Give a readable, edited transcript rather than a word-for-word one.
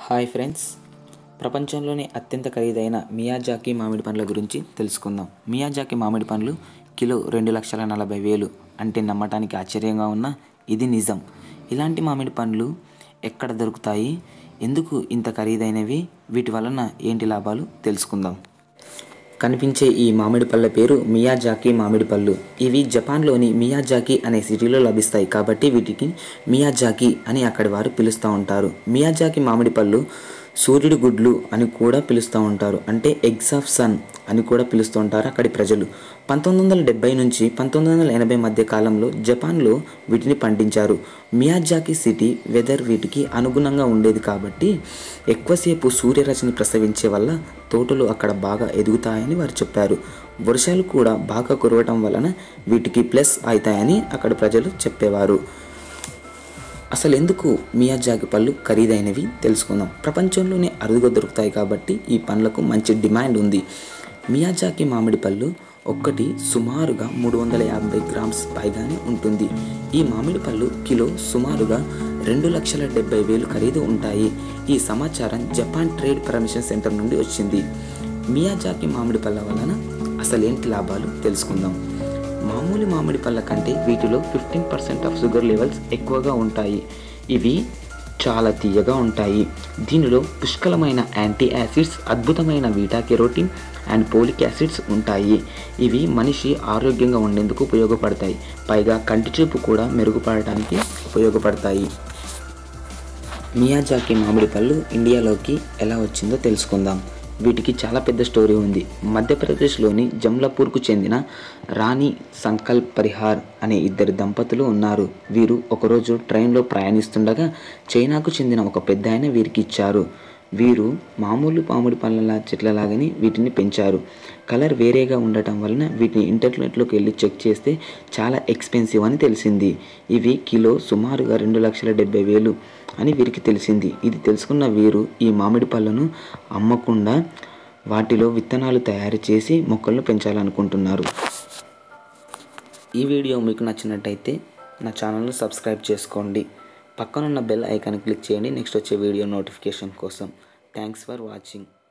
Hi friends, ప్రపంచంలోనే అత్యంత ఖరీదైన మియాజాకి మామిడి పండ్ల గురించి తెలుసుకుందాం. మియాజాకి మామిడి పండ్లు కిలో 2,40,000 అంటే నమ్మటానికి ఆశ్చర్యంగా ఉన్నా ఇది నిజం. ఇలాంటి మామిడి పండ్లు ఎక్కడ దొరుకుతాయి, ఎందుకు ఇంత ఖరీదైనవి, వీటి వలన ఏంటి లాభాలు తెలుసుకుందాం. కనిపించే ఈ మామిడి పళ్ళ పేరు మియాజాకి మామిడి పళ్ళు. ఇవి జపాన్లోని మియాజాకి అనే సిటీలో లభిస్తాయి కాబట్టి వీటికి మియాజాకి అని అక్కడి వారు పిలుస్తూ ఉంటారు. మియాజాకి మామిడి పళ్ళు సూర్యుడి గుడ్లు అని కూడా పిలుస్తూ ఉంటారు, అంటే ఎగ్స్ ఆఫ్ సన్ అని కూడా పిలుస్తూ ఉంటారు అక్కడి ప్రజలు. 1970 నుంచి 1980 మధ్య కాలంలో జపాన్లో వీటిని పండించారు. మియాజాకి సిటీ వెదర్ వీటికి అనుగుణంగా ఉండేది కాబట్టి ఎక్కువసేపు సూర్యరశ్మిని ప్రసవించే వల్ల తోటలు అక్కడ బాగా ఎదుగుతాయని వారు చెప్పారు. వర్షాలు కూడా బాగా కురవటం వలన వీటికి ప్లస్ అవుతాయని అక్కడ ప్రజలు చెప్పేవారు. అసలు ఎందుకు మియాజాకి పళ్ళు ఖరీదైనవి తెలుసుకుందాం. ప్రపంచంలోనే అరుదుగా దొరుకుతాయి కాబట్టి ఈ పండ్లకు మంచి డిమాండ్ ఉంది. మియాజాకి మామిడి పళ్ళు ఒక్కటి సుమారుగా 350 గ్రామ్స్ పైగానే ఉంటుంది. ఈ మామిడి పళ్ళు కిలో సుమారుగా 2,70,000 ఖరీదు ఉంటాయి. ఈ సమాచారం జపాన్ ట్రేడ్ పర్మిషన్ సెంటర్ నుండి వచ్చింది. మియాజాకి మామిడి పళ్ళ వలన అసలేంటి లాభాలు తెలుసుకుందాం. మామూలు మామిడి పళ్ళ కంటే వీటిలో 15% ఆఫ్ షుగర్ లెవెల్స్ ఎక్కువగా ఉంటాయి. ఇవి చాలా తీయగా ఉంటాయి. దీనిలో పుష్కలమైన యాంటీ యాసిడ్స్, అద్భుతమైన beta carotene and folic acids ఉంటాయి. ఇవి మనిషి ఆరోగ్యంగా ఉండేందుకు ఉపయోగపడతాయి. పైగా కంటి చూపు కూడా మెరుగుపడటానికి ఉపయోగపడతాయి. మియాజాకి మామిడి పళ్ళు ఇండియాలోకి ఎలా వచ్చిందో తెలుసుకుందాం. వీటికి చాలా పెద్ద స్టోరీ ఉంది. మధ్యప్రదేశ్లోని జమ్లాపూర్కు చెందిన రాణి సంకల్ప్ పరిహార్ అనే ఇద్దరు దంపతులు ఉన్నారు. వీరు ఒకరోజు ట్రైన్లో ప్రయాణిస్తుండగా చైనాకు చెందిన ఒక పెద్ద ఆయన వీరికి ఇచ్చారు. వీరు మామూలు మామిడి పళ్ళ చెట్లలాగానే వీటిని పెంచారు. కలర్ వేరేగా ఉండటం వలన వీటిని ఇంటర్నెట్లోకి వెళ్ళి చెక్ చేస్తే చాలా ఎక్స్పెన్సివ్ అని తెలిసింది. ఇవి కిలో సుమారుగా 2,70,000 అని వీరికి తెలిసింది. ఇది తెలుసుకున్న వీరు ఈ మామిడి పళ్ళను అమ్మకుండా వాటిలో విత్తనాలు తయారు చేసి మొక్కలను పెంచాలనుకుంటున్నారు. ఈ వీడియో మీకు నచ్చినట్టయితే నా ఛానల్ను సబ్స్క్రైబ్ చేసుకోండి. పక్కనున్న బెల్ ఐకాన్ క్లిక్ చేయండి నెక్స్ట్ వచ్చే వీడియో నోటిఫికేషన్ కోసం. Thanks for watching.